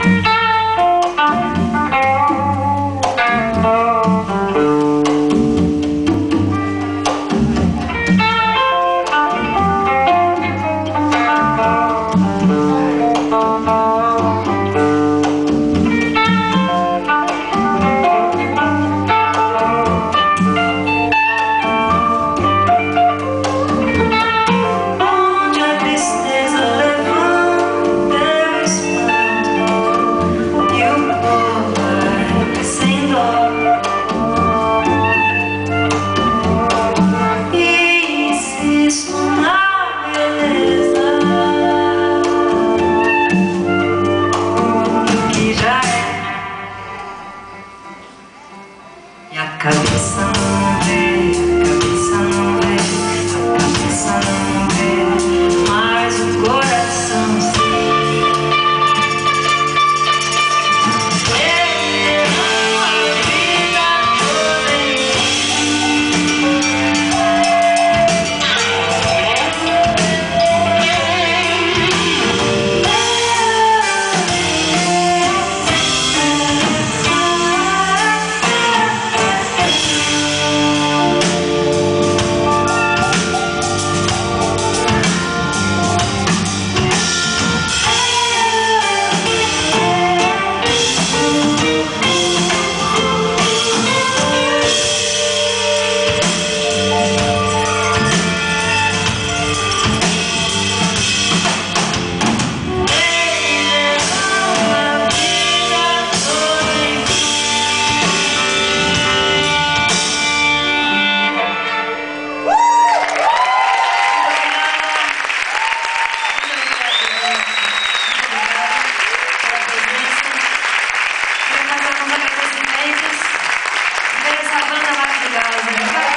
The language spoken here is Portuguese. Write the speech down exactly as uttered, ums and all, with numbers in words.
E a cabeça não vê, a cabeça não vê, a cabeça não vê, mas o coração sim. Ele levou a vida toda em essa banda maravilhosa.